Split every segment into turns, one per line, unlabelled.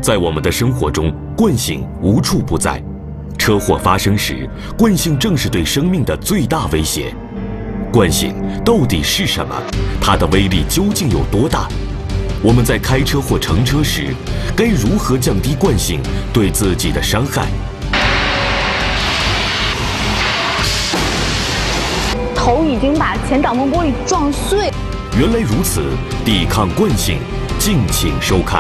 在我们的生活中，惯性无处不在。车祸发生时，惯性正是对生命的最大威胁。惯性到底是什么？它的威力究竟有多大？我们在开车或乘车时，该如何降低惯性对自己的伤害？
头已经把前挡风玻璃撞碎。
原来如此，抵抗惯性，敬请收看。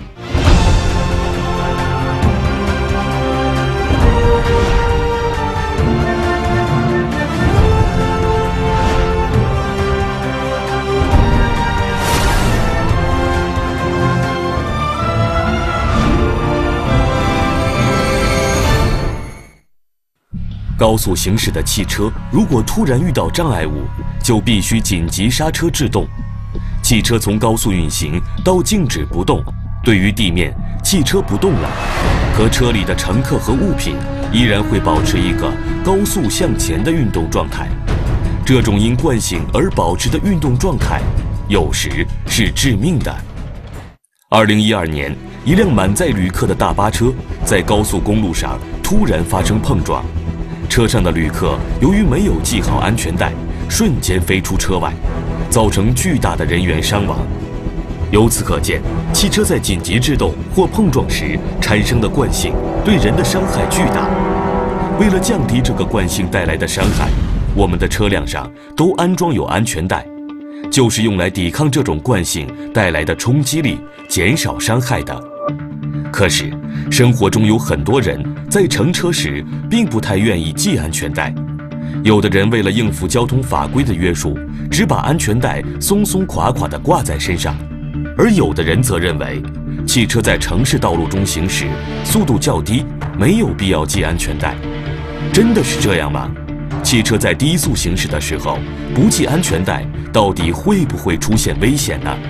高速行驶的汽车如果突然遇到障碍物，就必须紧急刹车制动。汽车从高速运行到静止不动，对于地面，汽车不动了，可车里的乘客和物品依然会保持一个高速向前的运动状态。这种因惯性而保持的运动状态，有时是致命的。2012年，一辆满载旅客的大巴车在高速公路上突然发生碰撞。车上的旅客由于没有系好安全带，瞬间飞出车外，造成巨大的人员伤亡。由此可见，汽车在紧急制动或碰撞时产生的惯性对人的伤害巨大。为了降低这个惯性带来的伤害，我们的车辆上都安装有安全带，就是用来抵抗这种惯性带来的冲击力，减少伤害的。可是，生活中有很多人在乘车时并不太愿意系安全带。有的人为了应付交通法规的约束，只把安全带松松垮垮地挂在身上；而有的人则认为，汽车在城市道路中行驶，速度较低，没有必要系安全带。真的是这样吗？汽车在低速行驶的时候不系安全带，到底会不会出现危险呢？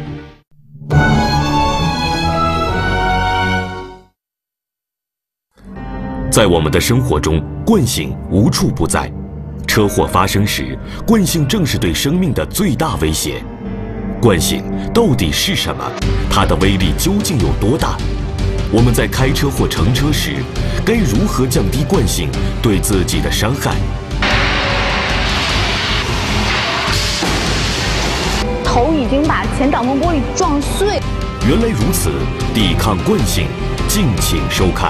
在我们的生活中，惯性无处不在。车祸发生时，惯性正是对生命的最大威胁。惯性到底是什么？它的威力究竟有多大？我们在开车或乘车时，该如何降低惯性对自己的伤害？
头已经把前挡风玻璃撞碎。
原来如此，抵抗惯性，敬请收看。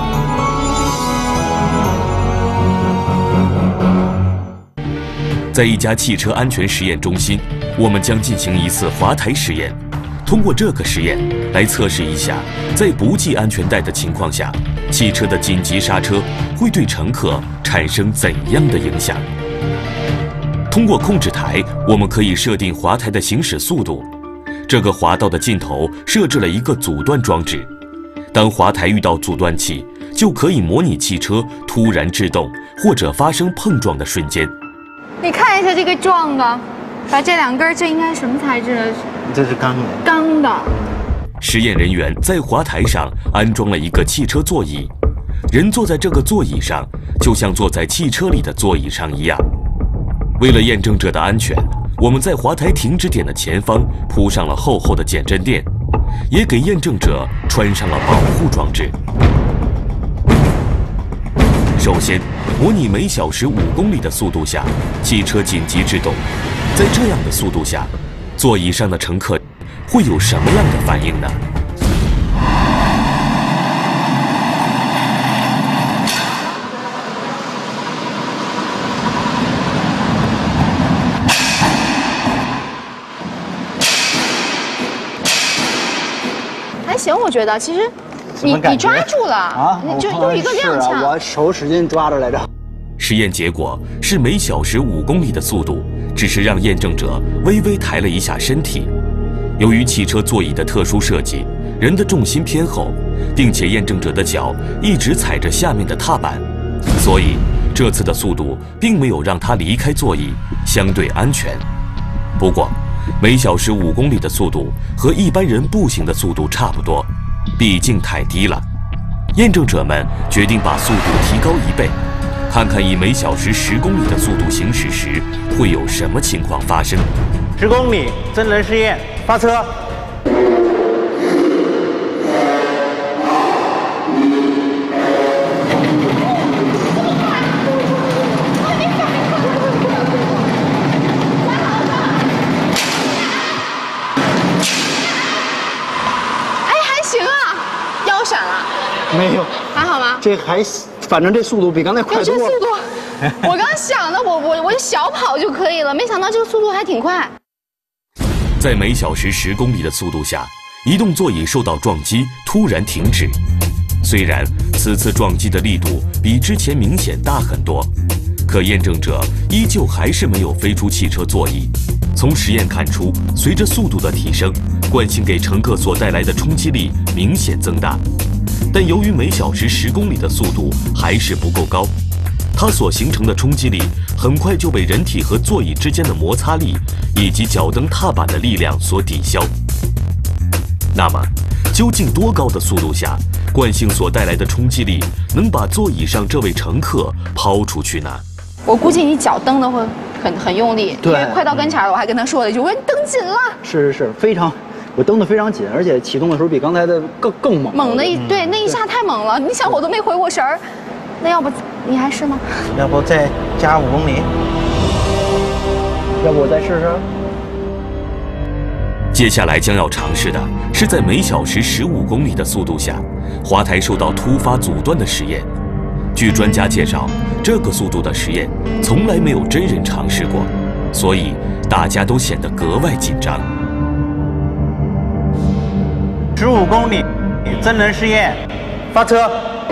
在一家汽车安全实验中心，我们将进行一次滑台实验。通过这个实验来测试一下，在不系安全带的情况下，汽车的紧急刹车会对乘客产生怎样的影响？通过控制台，我们可以设定滑台的行驶速度。这个滑道的尽头设置了一个阻断装置，当滑台遇到阻断器，就可以模拟汽车突然制动或者发生碰撞的瞬间。
你看一下这个撞的，把这两根，这应该什么材质的？
这是钢的。
钢的。
实验人员在滑台上安装了一个汽车座椅，人坐在这个座椅上，就像坐在汽车里的座椅上一样。为了验证者的安全，我们在滑台停止点的前方铺上了厚厚的减震垫，也给验证者穿上了保护装置。首先，模拟每小时5公里的速度下，汽车紧急制动。在这样的速度下，座椅上的乘客会有什么样的反应呢？
还行，我觉得其实你抓住了啊，就用一个踉跄。
我手使劲抓着来着。
实验结果是每小时5公里的速度，只是让验证者微微抬了一下身体。由于汽车座椅的特殊设计，人的重心偏后，并且验证者的脚一直踩着下面的踏板，所以这次的速度并没有让他离开座椅，相对安全。不过，每小时5公里的速度和一般人步行的速度差不多，毕竟太低了。验证者们决定把速度提高1倍，看看以每小时10公里的速度行驶时会有什么情况发生。
10公里真人试验，发车。 没有，
还好吗？
这还，反正这速度比刚才快多了。
这速度，我刚想的，我就小跑就可以了，没想到这个速度还挺快。
在每小时10公里的速度下，移动座椅受到撞击，突然停止。虽然此次撞击的力度比之前明显大很多，可验证者依旧还是没有飞出汽车座椅。从实验看出，随着速度的提升，惯性给乘客所带来的冲击力明显增大。但由于每小时10公里的速度还是不够高，它所形成的冲击力很快就被人体和座椅之间的摩擦力以及脚蹬踏板的力量所抵消。那么，究竟多高的速度下，惯性所带来的冲击力能把座椅上这位乘客抛出去呢？
我估计你脚蹬的会很用力，
对，
因为快到跟前了，我还跟他说了一句：“我说你蹬紧了。”
是，非常，我蹬得非常紧，而且启动的时候比刚才的更猛。
猛的对，那一下太猛了，你想我都没回过神儿。那要不你还试吗？
要不再加5公里？
要不我再试试？
接下来将要尝试的是在每小时15公里的速度下，滑台受到突发阻断的实验。据专家介绍，这个速度的实验从来没有真人尝试过，所以大家都显得格外紧张。
15公里，真人实验，发车。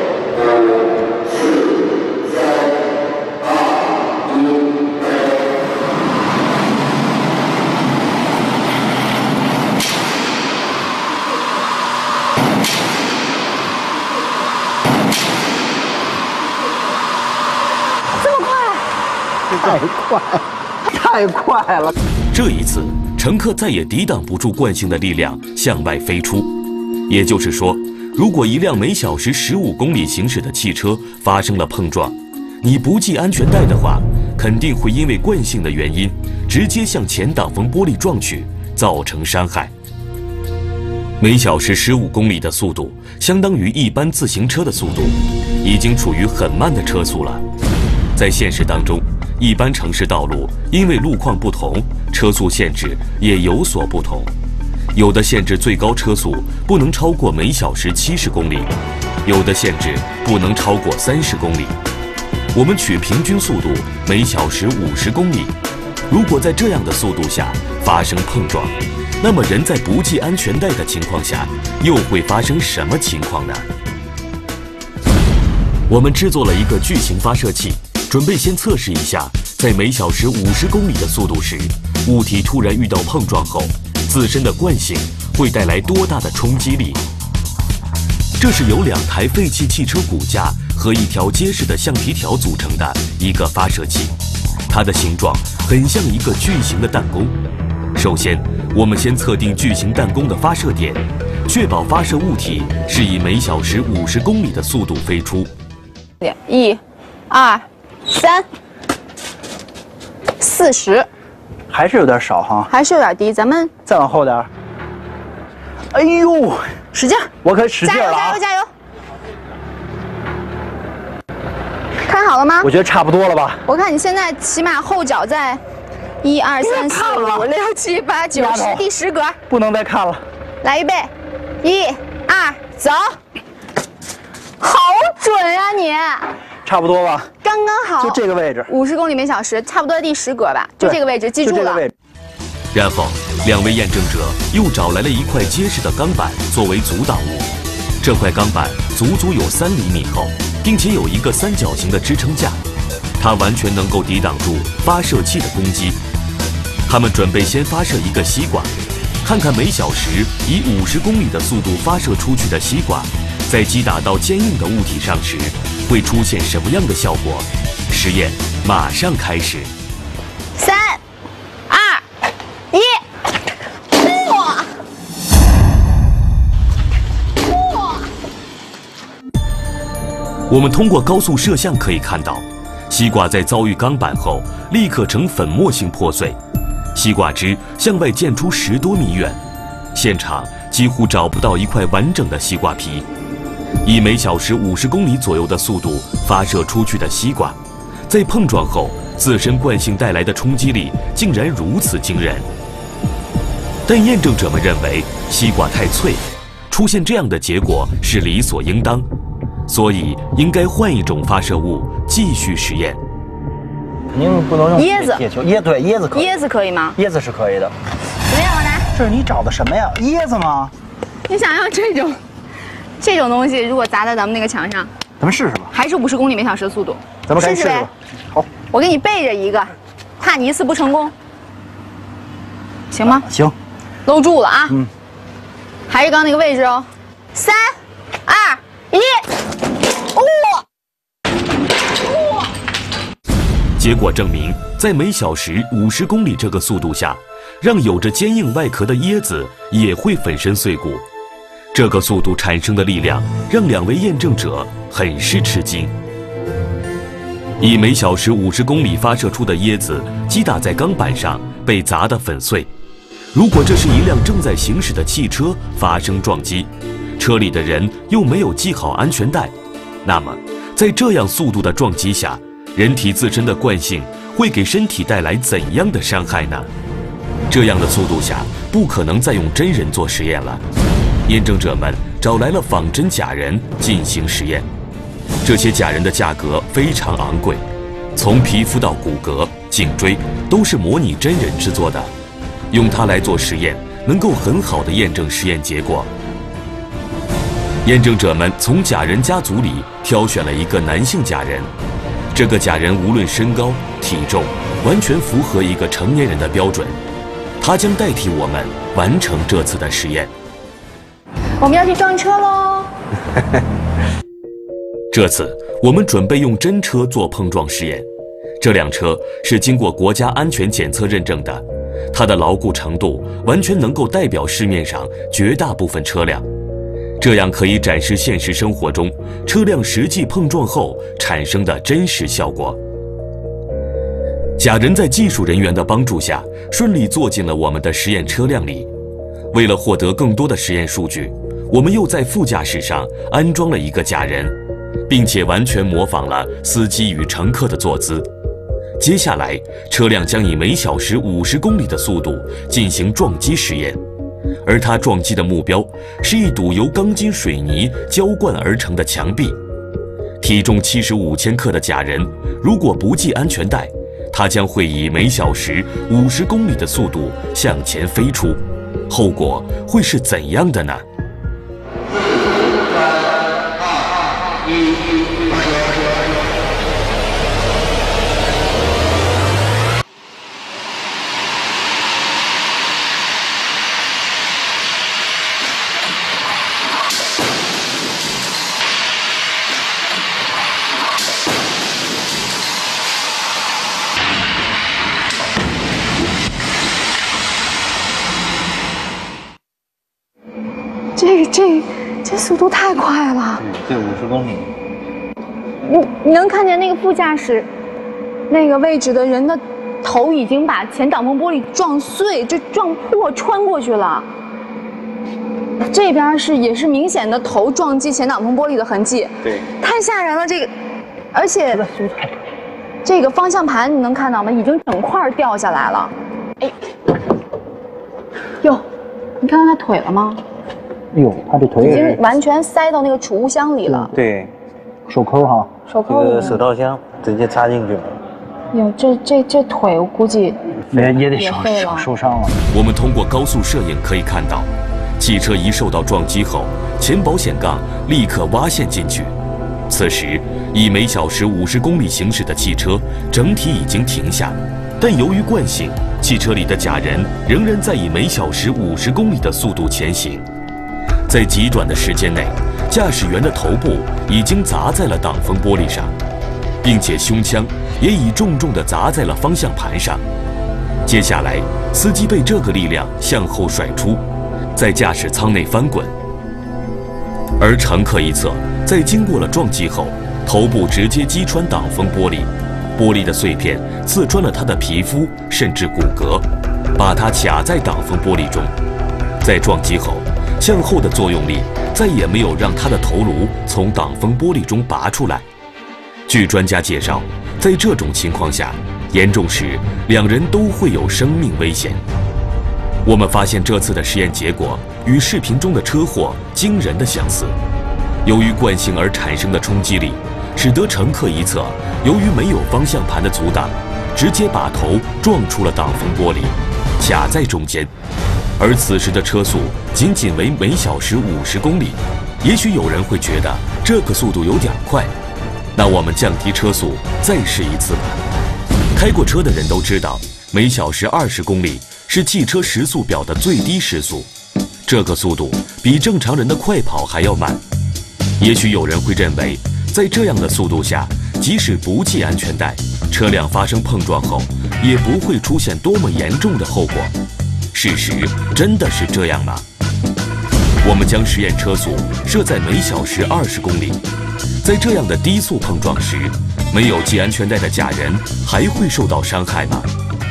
太快了！
这一次，乘客再也抵挡不住惯性的力量，向外飞出。也就是说，如果一辆每小时15公里行驶的汽车发生了碰撞，你不系安全带的话，肯定会因为惯性的原因，直接向前挡风玻璃撞去，造成伤害。每小时15公里的速度，相当于一般自行车的速度，已经处于很慢的车速了。在现实当中，一般城市道路因为路况不同，车速限制也有所不同。有的限制最高车速不能超过每小时70公里，有的限制不能超过30公里。我们取平均速度每小时50公里。如果在这样的速度下发生碰撞，那么人在不系安全带的情况下，又会发生什么情况呢？我们制作了一个巨型发射器，准备先测试一下，在每小时50公里的速度时，物体突然遇到碰撞后，自身的惯性会带来多大的冲击力。这是由2台废弃汽车骨架和一条结实的橡皮条组成的一个发射器，它的形状很像一个巨型的弹弓。首先，我们先测定巨型弹弓的发射点，确保发射物体是以每小时50公里的速度飞出。
1、2、3、40，
还是有点少哈，
还是有点低，咱们
再往后点。哎呦，
使劲，
我可使劲了啊！
加油加油加油！看好了吗？
我觉得差不多了吧。
我看你现在起码后脚在1、2、3、4、5、6、7、8、9、10，第10格。
不能再看了。
来预备，1、2，走！好准呀你！
差不多吧，
刚刚好，
就这个位置
，50公里每小时，差不多第10格吧，就这个位置，记住了。就这个位置。
然后，2位验证者又找来了一块结实的钢板作为阻挡物。这块钢板足有3厘米厚，并且有一个三角形的支撑架，它完全能够抵挡住发射器的攻击。他们准备先发射一个西瓜，看看每小时以50公里的速度发射出去的西瓜，在击打到坚硬的物体上时，会出现什么样的效果？实验马上开始。
3、2、1，哇！
我们通过高速摄像可以看到，西瓜在遭遇钢板后，立刻呈粉末性破碎，西瓜汁向外溅出10多米远，现场几乎找不到一块完整的西瓜皮。以每小时50公里左右的速度发射出去的西瓜，在碰撞后，自身惯性带来的冲击力竟然如此惊人。但验证者们认为西瓜太脆，出现这样的结果是理所应当， 所以应该换一种发射物继续实验。
肯定不能用
椰子。
铁球，对，椰子可以。
椰子可以吗？
椰子是可以的。
怎么样，老南？
这是你找的什么呀？椰子吗？
你想要这种东西，如果砸在咱们那个墙上，
咱们试试吧。
还是50公里每小时的速度，
咱们赶紧试试吧。好，
我给你备着一个，怕你一次不成功，行吗？
行，
搂住了啊。
嗯，
还是刚那个位置哦。3、2、1，
结果证明，在每小时50公里这个速度下，让有着坚硬外壳的椰子也会粉身碎骨。这个速度产生的力量让2位验证者很是吃惊。以每小时50公里发射出的椰子击打在钢板上，被砸得粉碎。如果这是一辆正在行驶的汽车发生撞击，车里的人又没有系好安全带，那么在这样速度的撞击下，人体自身的惯性会给身体带来怎样的伤害呢？这样的速度下，不可能再用真人做实验了。验证者们找来了仿真假人进行实验，这些假人的价格非常昂贵，从皮肤到骨骼、颈椎都是模拟真人制作的，用它来做实验，能够很好的验证实验结果。验证者们从假人家族里挑选了一个男性假人，这个假人无论身高、体重，完全符合一个成年人的标准，他将代替我们完成这次的实验。
我们要去撞车喽！
这次我们准备用真车做碰撞实验，这辆车是经过国家安全检测认证的，它的牢固程度完全能够代表市面上绝大部分车辆，这样可以展示现实生活中车辆实际碰撞后产生的真实效果。假人在技术人员的帮助下，顺利坐进了我们的实验车辆里。为了获得更多的实验数据，我们又在副驾驶上安装了一个假人，并且完全模仿了司机与乘客的坐姿。接下来，车辆将以每小时50公里的速度进行撞击实验，而它撞击的目标是一堵由钢筋水泥浇灌而成的墙壁。体重75千克的假人，如果不系安全带，它将会以每小时50公里的速度向前飞出，后果会是怎样的呢？
这速度太快了！
对，50公里。
你能看见那个副驾驶那个位置的人的头已经把前挡风玻璃撞碎，就撞破穿过去了。这边也是明显的头撞击前挡风玻璃的痕迹。
对，
太吓人了这个，而且这个方向盘你能看到吗？已经整块掉下来了。哎，哟，你看到他腿了吗？
哎呦，他这腿
已经完全塞到那个储物箱里了。
对，
手抠哈，
手抠里。
手套箱直接插进去了。
哟，这腿我估计
也得受伤了。
我们通过高速摄影可以看到，汽车一受到撞击后，前保险杠立刻挖陷进去。此时，以每小时50公里行驶的汽车整体已经停下，但由于惯性，汽车里的假人仍然在以每小时50公里的速度前行。在极短的时间内，驾驶员的头部已经砸在了挡风玻璃上，并且胸腔也已重重地砸在了方向盘上。接下来，司机被这个力量向后甩出，在驾驶舱内翻滚，而乘客一侧在经过了撞击后，头部直接击穿挡风玻璃，玻璃的碎片刺穿了他的皮肤甚至骨骼，把他卡在挡风玻璃中。在撞击后，向后的作用力再也没有让他的头颅从挡风玻璃中拔出来。据专家介绍，在这种情况下，严重时2人都会有生命危险。我们发现这次的实验结果与视频中的车祸惊人的相似。 由于惯性而产生的冲击力，使得乘客一侧由于没有方向盘的阻挡，直接把头撞出了挡风玻璃，卡在中间。而此时的车速仅仅为每小时50公里，也许有人会觉得这个速度有点快，那我们降低车速再试一次吧。开过车的人都知道，每小时20公里是汽车时速表的最低时速，这个速度比正常人的快跑还要慢。也许有人会认为，在这样的速度下，即使不系安全带，车辆发生碰撞后也不会出现多么严重的后果。事实真的是这样吗？我们将实验车速设在每小时20公里，在这样的低速碰撞时，没有系安全带的假人还会受到伤害吗？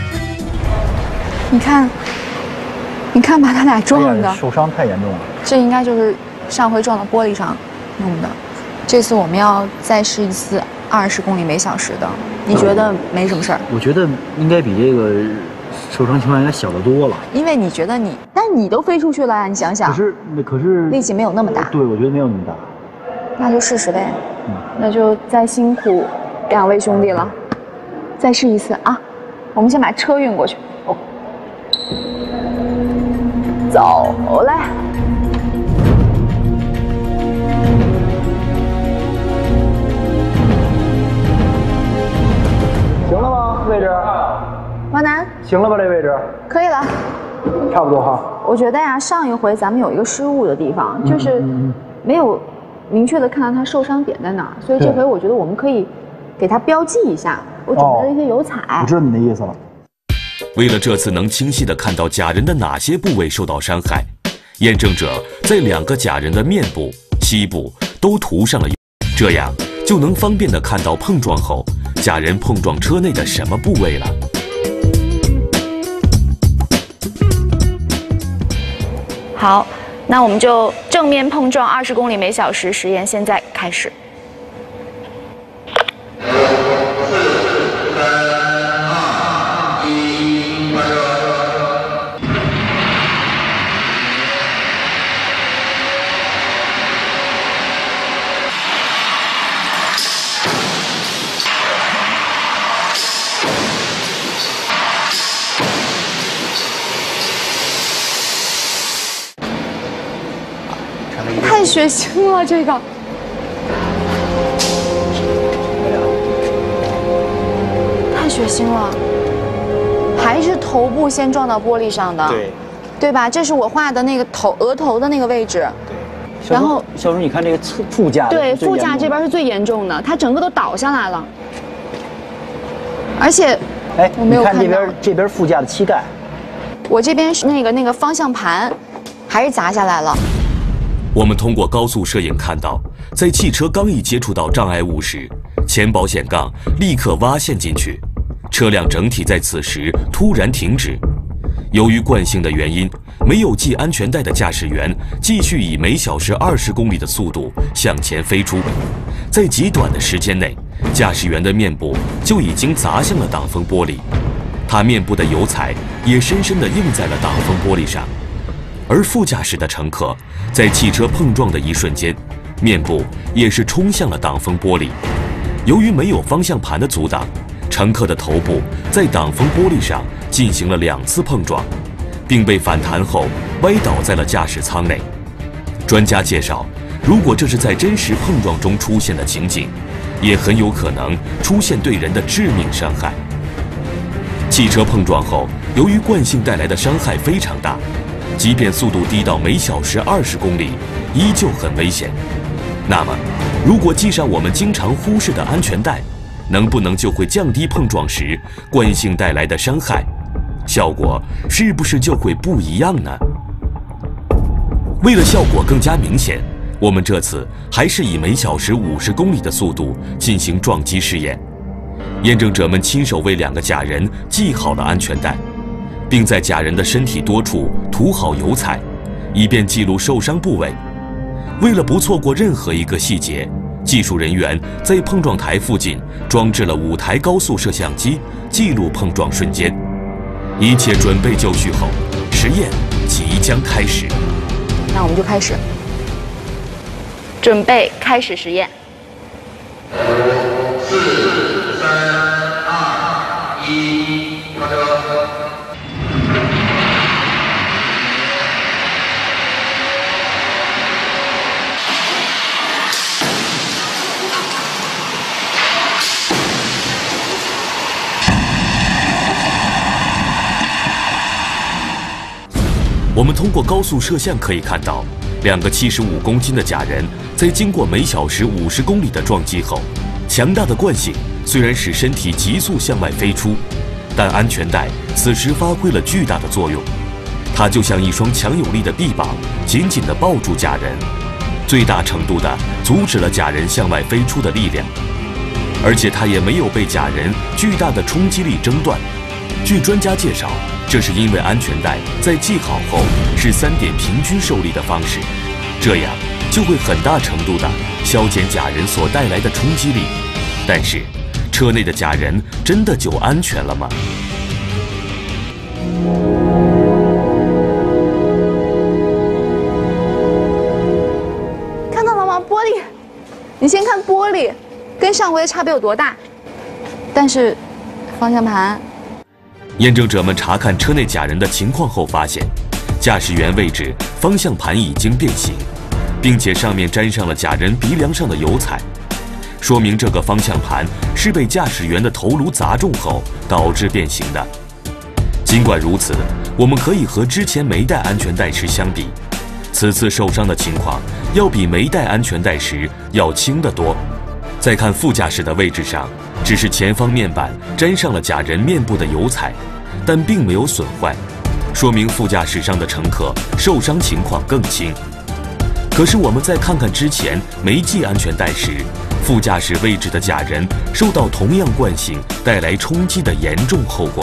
你看，把他俩撞的，
受伤太严重了。
这应该就是上回撞到玻璃上弄的。这次我们要再试一次20公里每小时的，你觉得没什么事儿？
我觉得应该比这个受伤情况应该小得多了。
因为你觉得但你都飞出去了呀，你想想。
可是
力气没有那么大。
对，我觉得没有那么大。
那就试试呗。那就再辛苦2位兄弟了，再试一次啊！我们先把车运过去。走来。
行了吗？位置？
王楠，
行了吧？这位置？
可以了。
差不多哈。
我觉得呀，上一回咱们有一个失误的地方，就是没有明确的看到他受伤点在哪儿，所以这回我觉得我们可以给他标记一下。我准备了一些油彩。
我知道你的意思了。
为了这次能清晰地看到假人的哪些部位受到伤害，验证者在2个假人的面部、膝部都涂上了油，这样就能方便地看到碰撞后假人碰撞车内的什么部位了。
好，那我们就正面碰撞20公里每小时实验现在开始。太血腥了，这个。太血腥了，还是头部先撞到玻璃上的，对吧？这是我画的那个额头的那个位置。对。然后，
小叔，你看这个副驾，
对，副驾这边是最严重的，它整个都倒下来了。而且，我没有看到
这边副驾的膝盖，
我这边是那个方向盘，还是砸下来了。
我们通过高速摄影看到，在汽车刚一接触到障碍物时，前保险杠立刻挖陷进去，车辆整体在此时突然停止。由于惯性的原因，没有系安全带的驾驶员继续以每小时20公里的速度向前飞出，在极短的时间内，驾驶员的面部就已经砸向了挡风玻璃，他面部的油彩也深深地映在了挡风玻璃上。而副驾驶的乘客在汽车碰撞的一瞬间，面部也是冲向了挡风玻璃。由于没有方向盘的阻挡，乘客的头部在挡风玻璃上进行了2次碰撞，并被反弹后歪倒在了驾驶舱内。专家介绍，如果这是在真实碰撞中出现的情景，也很有可能出现对人的致命伤害。汽车碰撞后，由于惯性带来的伤害非常大，即便速度低到每小时20公里，依旧很危险。那么，如果系上我们经常忽视的安全带，能不能就会降低碰撞时惯性带来的伤害？效果是不是就会不一样呢？为了效果更加明显，我们这次还是以每小时50公里的速度进行撞击试验。验证者们亲手为2个假人系好了安全带，并在假人的身体多处涂好油彩，以便记录受伤部位。为了不错过任何一个细节，技术人员在碰撞台附近装置了5台高速摄像机，记录碰撞瞬间。一切准备就绪后，实验即将开始。
那我们就开始。 准备开始实验。
5、4、3、2、1，发车。
我们通过高速摄像可以看到，2个75公斤的假人在经过每小时50公里的撞击后，强大的惯性虽然使身体急速向外飞出，但安全带此时发挥了巨大的作用，它就像一双强有力的臂膀，紧紧地抱住假人，最大程度地阻止了假人向外飞出的力量，而且它也没有被假人巨大的冲击力挣断。据专家介绍，这是因为安全带在系好后是3点平均受力的方式，这样就会很大程度地消减假人所带来的冲击力。但是，车内的假人真的就安全了吗？
看到了吗？玻璃，你先看玻璃，跟上回的差别有多大？但是，方向盘。
验证者们查看车内假人的情况后发现，驾驶员位置方向盘已经变形，并且上面沾上了假人鼻梁上的油彩，说明这个方向盘是被驾驶员的头颅砸中后导致变形的。尽管如此，我们可以和之前没戴安全带时相比，此次受伤的情况要比没戴安全带时要轻得多。再看副驾驶的位置上，只是前方面板沾上了假人面部的油彩，但并没有损坏，说明副驾驶上的乘客受伤情况更轻。可是我们再看看之前没系安全带时，副驾驶位置的假人受到同样惯性带来冲击的严重后果。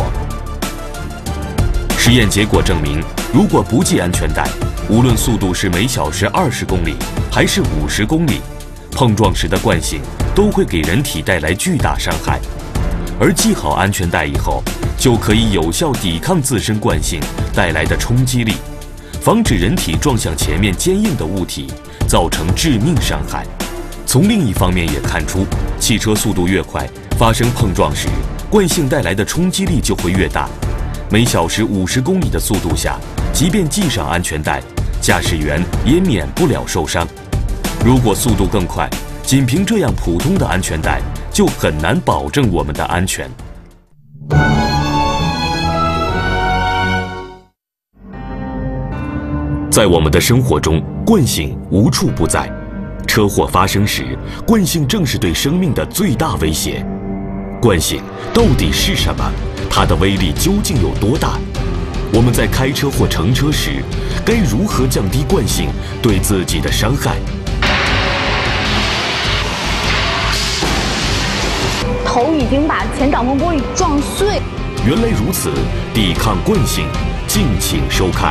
实验结果证明，如果不系安全带，无论速度是每小时20公里还是50公里，碰撞时的惯性都会给人体带来巨大伤害。而系好安全带以后，就可以有效抵抗自身惯性带来的冲击力，防止人体撞向前面坚硬的物体，造成致命伤害。从另一方面也看出，汽车速度越快，发生碰撞时，惯性带来的冲击力就会越大。每小时50公里的速度下，即便系上安全带，驾驶员也免不了受伤。如果速度更快，仅凭这样普通的安全带，就很难保证我们的安全。在我们的生活中，惯性无处不在。车祸发生时，惯性正是对生命的最大威胁。惯性到底是什么？它的威力究竟有多大？我们在开车或乘车时，该如何降低惯性对自己的伤害？
头已经把前挡风玻璃撞碎。
原来如此，抵抗惯性，敬请收看。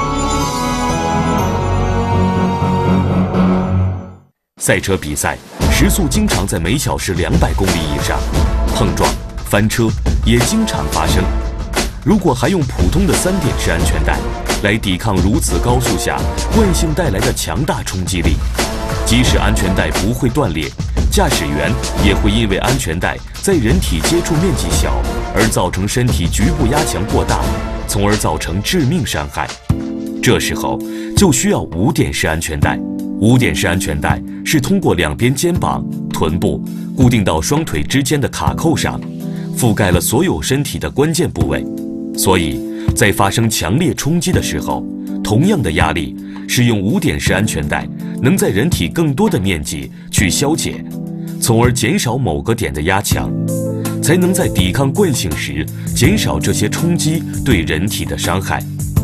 赛车比赛时速经常在每小时200公里以上，碰撞、翻车也经常发生。如果还用普通的3点式安全带来抵抗如此高速下惯性带来的强大冲击力，即使安全带不会断裂，驾驶员也会因为安全带在人体接触面积小而造成身体局部压强过大，从而造成致命伤害。这时候就需要5点式安全带。5点式安全带是通过2边肩膀、臀部固定到双腿之间的卡扣上，覆盖了所有身体的关键部位。所以，在发生强烈冲击的时候，同样的压力，使用5点式安全带能在人体更多的面积去消解，从而减少某个点的压强，才能在抵抗惯性时减少这些冲击对人体的伤害。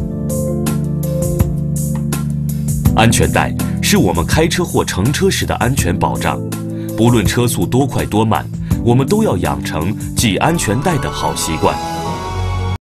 安全带是我们开车或乘车时的安全保障，不论车速多快多慢，我们都要养成系安全带的好习惯。